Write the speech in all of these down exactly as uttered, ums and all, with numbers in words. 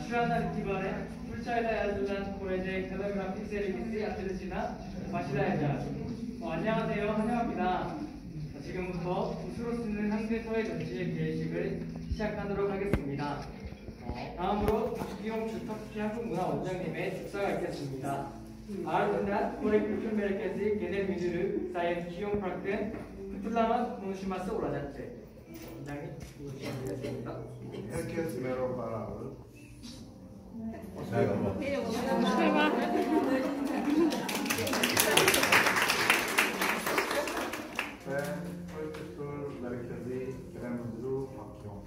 Şu andan itibaren Türkçe'yle yazılan Korece kaligrafi serisi açılışına başlayacağız. 어, 안녕하세요. 환영합니다. 지금부터 붓으로 쓰는 한글 서예 전시의 개식을 시작하도록 하겠습니다. 어, 다음으로 박기용 주탁기 한국문화 원장님의 축사가 있겠습니다. Ardından Kore Kültür Merkezi Genel Müdürü Sayın Kiyong Park'ın kutlaman konuşması olacaktır. 원장님, konuşabilirsiniz. Herkes merhabalar. Merhaba. Ben Kore Kültür Merkezi Genel Müdürü 박기용.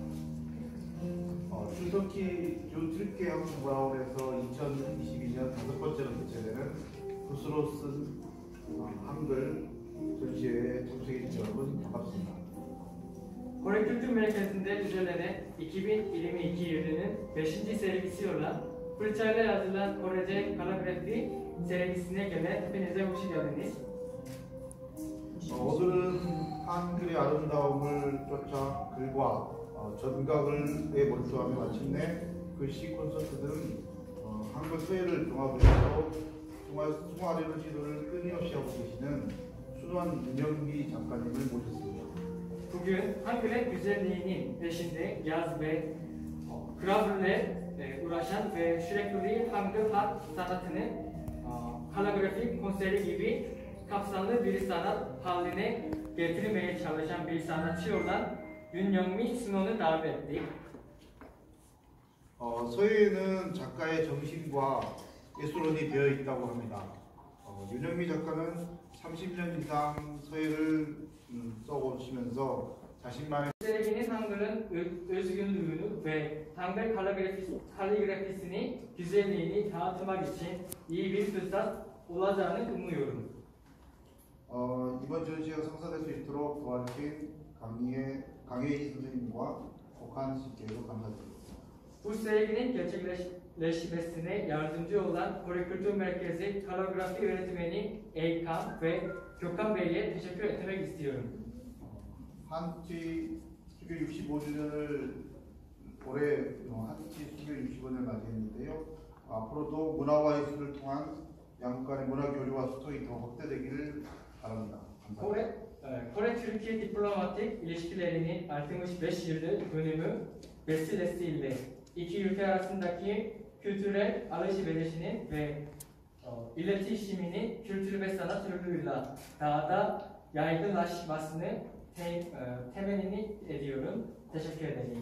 어, 주석기 Türkiye 한국문화원에서 이천이십이 년 다섯 번째로 개최되는 붓으로 쓴 어, 한글 전시회에 참석해주신 여러분 반갑습니다. Kore Kültür Merkezi'nde düzenlenen iki bin yirmi iki yılının beşinci sergisi olan Fırçayla yazılan Korece kaligrafi sergisine gelen hepinize hoş geldiniz. 어, 오늘은 한글의 아름다움을 쫓아 글과 어, 전각을에 몰두하며 마침내 글씨 콘서트 등 어, 한글 서예를 종합해서 통화되는 시도를 끊임없이 하고 계시는 순환 윤영미 작가님을 모셨습니다. Bugün Hangi'nin güzelliğinin peşinde yaz ve o, graverle e, uğraşan ve sürekli Hangul halk sanatını o, kaligrafi konseri gibi kapsamlı bir sanat haline getirmeye çalışan bir sanatçı olan 윤영미 스노를 다음에 ettik. 어, 서예에는 작가의 정신과 예술원이 되어 있다고 합니다. 어, 윤영미 작가는 삼십 년 i상 서예를 음, 써오시면서 자신만의 Serginin Hangul'un özgünlüğünü ve Hangul kaligrafisi, kaligrafisini, güzelliğini tanıtmak için iyi bir fırsat olacağını umuyorum. 어, 이번 전시가 성사될 수 있도록 도와주신 강희의, 강혜희 선생님과 kokhan 씨께도 감사드립니다. Bu serginin gerçekleşmesine yardımcı olan Kore Kültür Merkezi kaligrafi öğretmeni Eykan ve Gökhan Bey'e teşekkür etmek istiyorum. 한치 수교 육십오 주년을 올해 한치 수교 육십오 년을 맞이했는데요. 앞으로도 문화와 예술을 통한 양국 간의 문화 교류와 소통이 더 확대되기를 바랍니다. Kore, e, Kore-Türkiye diplomatik ilişkilerinin altmış beş yıllık dönümü vesilesiyle iki ülke arasındaki kültürel alışverişinin ve o, iletişiminin kültür ve sanat yoluyla daha da yaygınlaşmasını te, e, temenni ediyorum. Teşekkür ederim.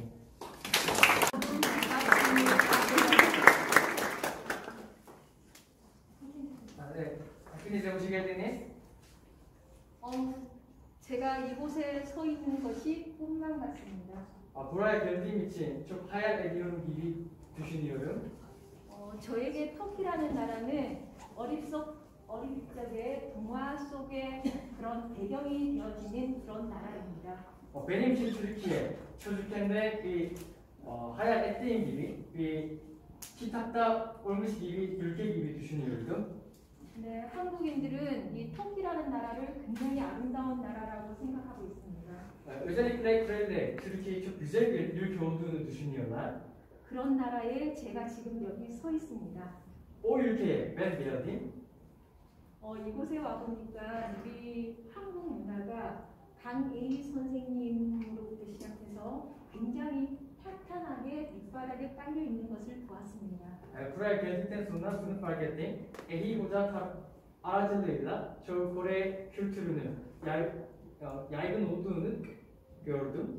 네, hepinize hoş geldiniz. 어, 제가 이곳에 서 있는 것이 꿈만 같습니다. 아, buraya geldiğim için çok hayal ediyorum gibi düşünüyorum. 어, 저에게 터키라는 나라는 어립적, 어릴 적에 동화 속의 그런 배경이 되어지는 그런 나라입니다. 어, benim için Türkiye çocukken de bir 어, hayal ettiğim gibi bir kitapta olmuş gibi ülke gibi düşünüyordum. 네, 한국인들은 이 터키라는 나라를 굉장히 아름다운 나라라고 생각하고 있습니다. Özellikle Kore'de Türkiye'yi çok güzel bir ülke olduğunu düşünüyorlar. 그런 나라에 제가 지금 여기 서 있습니다. O ülkeye ben geldim. 어, 이곳에 와보니까 우리 한국 문화가 강예희 선생님으로부터 시작해서 굉장히 탄탄하게 밑바닥에 깔려 있는 것을 보았습니다. Buraya geldikten sonra şunu fark ettim. Ehi Hoca aracılığıyla çoğu Kore kültürünü yay, yaygın olduğunu gördüm.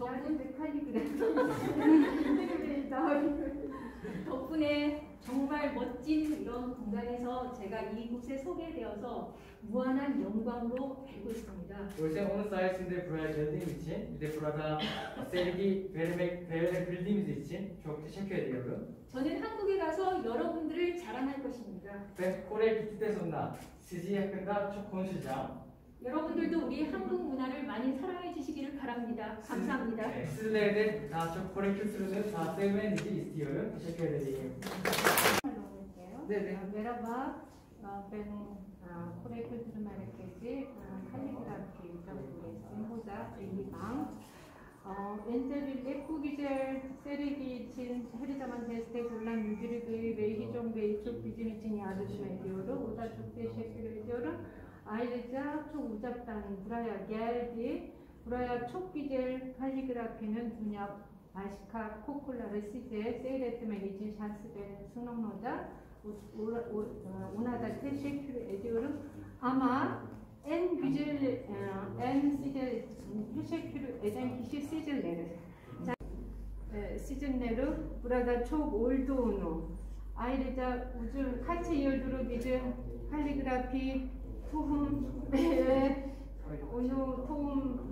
덕분에 정말 멋진 이런 공간에서 제가 이곳에 서게 되어서 무한한 영광으로 알고 있습니다. O yüzden onun sayesinde buraya geldiğim için, bir de burada sergi vermek, verebildiğimiz için çok teşekkür ediyorum. 저는 한국에 가서 여러분들을 자랑할 것입니다. Ben Kore'ye gittikten sonra sizi hakkında çok konuşacağım. 여러분들도 우리 한국 문화를 많이 사랑해 주시기를 바랍니다. 감사합니다. 네, sizler de daha çok Kore kültürünü daha sevmenizi istiyorum. Teşekkür ederim. 네, 네. Merhaba, ben Kore Kültür Merkezi Kaligrafi Resim Hoca Eykan. 어, 엔젤릴 에쿠기젤 세르기친 헤리자만 데스테 골란 유기르그의 메이기종 메이쪽 비즈니친이 아르시 메디오르 우다쪽 데셰키르 에디오르 아이르자 촉 우잡단 브라야 겔디 브라야 촉기젤 칼리그라피는 두냐 바시카 코콜라르 시제 세이레트 메기진 샤스베 수능노자 우나다 테셰키르 에디오르 아마 en güzel en size teşekkür eden kişi sizleri. Sizleri burada çok olduğunu, ayrıca uzun kaç yıldır bizim kaligrafi tohum ve onu tohum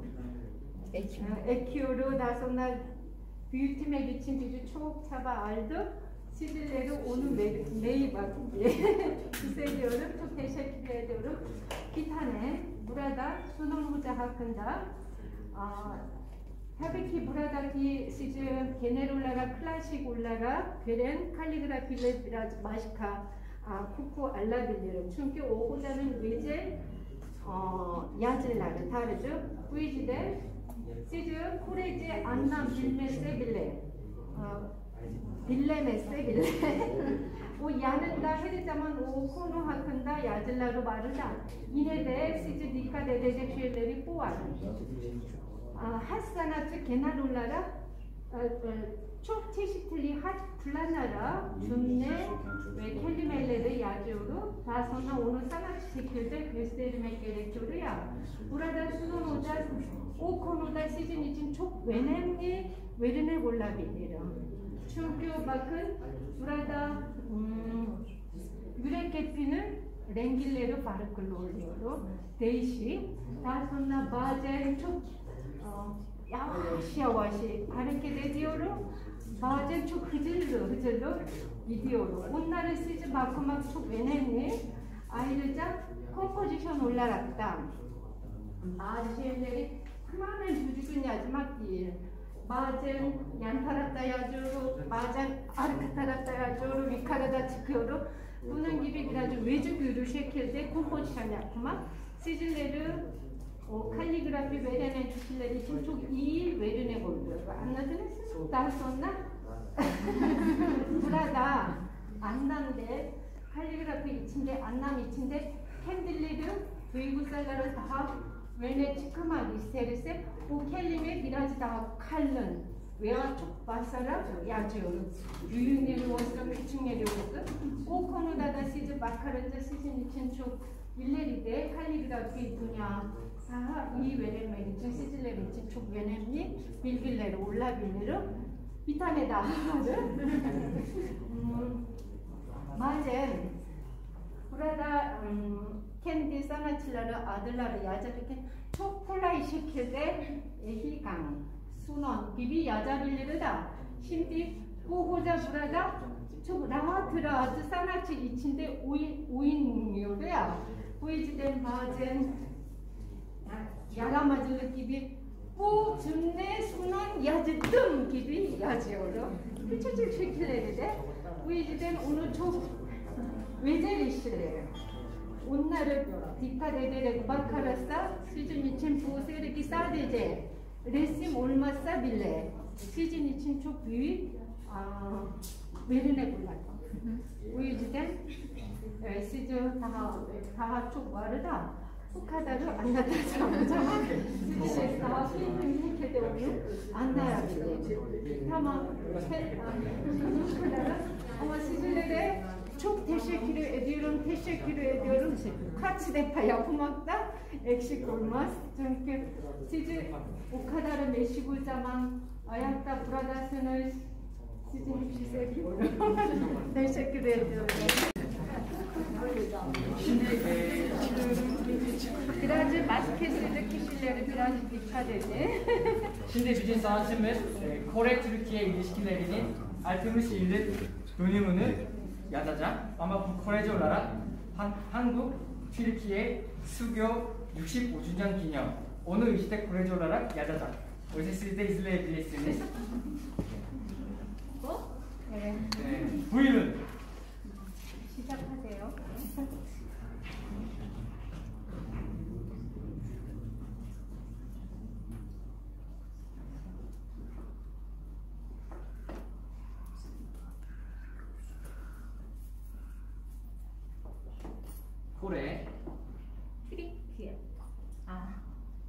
ekiyoruz. Daha sonra büyütmek için bizi çok çaba aldı. Sizleri onu 매일 bakın diye hissediyorum. Çok teşekkür ediyorum. Bir tane burada sunum hoca hakkında 아, tabii ki buradaki sizin genel olarak klasik olarak veren kaligrafiyle biraz başka kuku alabilirim. Çünkü o hocanın özel yazıları tarzı. Bu yüzden sizin Korece anlam bilmezse bile billemezse bile o yanında her zaman o konu hakkında yazıları varsa yine de sizi dikkat edecek şeyleri bu var. Her sanatçı genel olarak çok çeşitli harf kullanarak cümle ve kelimeleri yazıyordu. Daha sonra onu sanat şekilde göstermek gerekiyor ya. Burada Sunun Hoca o konuda sizin için çok önemli verimler olabilir. Çünkü bakın burada hmm, mürekkebinin renkleri farklı oluyor, değişik. Daha sonra bazen çok uh, yavaş yavaş hareket ediyorum, bazen çok hızlı hızlı gidiyorum. Bunları size bakmak çok önemli. Ayrıca kompozisyon olarak da bazı şeyleri tamamen düzgün yazmak değil. Bazen yan tarafta yazıyorum, bazen arka tarafta yazıyorum, yukarıda çıkıyorum. Bunun gibi biraz vücut şekilde kompozisyon yapmak sizleri o kaligrafi veren kişiler için çok iyi verimli oluyor. Anladınız mı? Daha sonra burada anlamda kaligrafi içinde, anlam içinde kendileri duygusalları daha öne çıkmak isterse bu kelime biraz daha kalın veya çok basarak yazıyoruz. Büyük yeri olsun, küçük yeri olsun. O konuda da size bakarınca sizin için çok ileride kaligrafi dünya daha iyi verilmek için sizler için çok önemli bilgiler olabilir. Bir tane daha var. Bazen burada kendi sanatçıları adları yazarken çok kolay şekilde Hikan, Sunon gibi yazabilir de şimdi bu hoca burada çok rahat rahat sanatçı içinde uymuyor ya. Bu yüzden bazen yaramazlık gibi bu cümle Sunon yazdım gibi yazıyorum. Küçücük şekilleri de bu yüzden onu çok özel işlerim. Onları dikkat ederek bakarsa sizin için bu sergi sadece resim olmazsa bile sizin için çok büyük verimli kullanır. O yüzden e, size daha, daha çok var da bu kadarı anlatacağım zaman siz daha film ülkede onu anlayabilir. Tamam. Ama sizlere çok teşekkür ediyorum, teşekkür ediyorum. Kaç defa yapmakta eksik olmaz. Çünkü sizi o kadar meşgul zaman ayakta buradasınız. Sizin için seviyorum. Teşekkür ediyorum. Şimdi e, birazcık maskesiz kişileri biraz dikkat edin. şimdi bizim sanatçımız e, Kore-Türkiye ilişkilerinin altmış yıllık dönümünü yazacak. Ama bu Korece olarak 한, 한국, Türkiye, 수교 육십오 주년 기념 onu işte Korece olarak yazacak. O yüzden siz de izleyebilirsiniz. Bu? Evet. E, buyurun. 시작하세요. 트리키야. 아,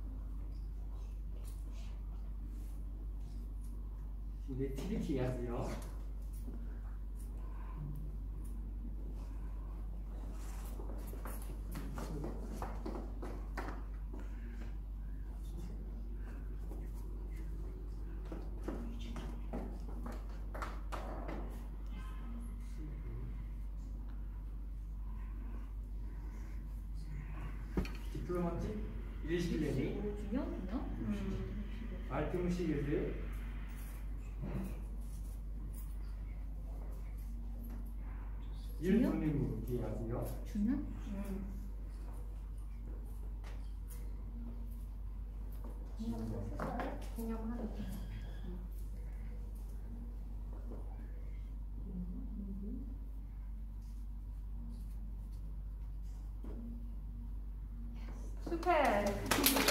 이게 트리키야지요. 디플로마틱 일시레니 균형 균형. 음. 알트무시르드 일분리무 기하지요. 균형. 음. 균형하는. 슈퍼.